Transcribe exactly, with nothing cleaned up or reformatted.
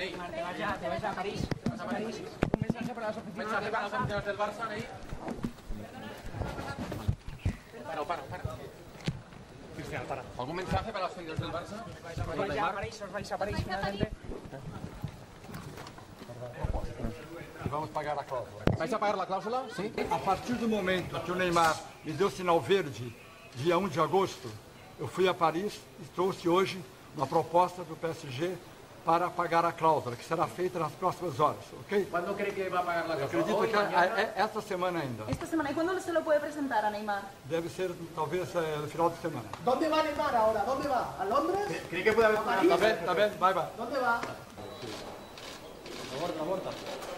Ney. Te vas ya, te vas a París. Te vas a París. Un mensaje para las oficinas. Mensaje para las oficinas del Barça, Ney. Para, para, para. Cristian, para. ¿Algún mensaje para las oficinas del Barça? Os vais ya a París, os vais a París finalmente. E vamos pagar a cláusula. ¿Vais a pagar la cláusula? Sí. A partir do momento que o Neymar me deu sinal verde, dia um de agosto, eu fui a Paris e trouxe hoje uma proposta do P S G para pagar a cláusula, que será feita nas próximas horas, ok? ¿Cuándo cree que va a pagar la Eu cláusula? acredito Hoy, que mañana. é, é esta semana ainda. Esta semana. ¿Y cuándo se lo puede presentar a Neymar? Deve ser talvez é, no final de semana. ¿Dónde va Neymar ahora? ¿Dónde va? ¿A Londres? ¿Cree que puede haber ¿A París? Tá bem, tá bem, vai, vai. ¿Dónde va? Aborta, aborta.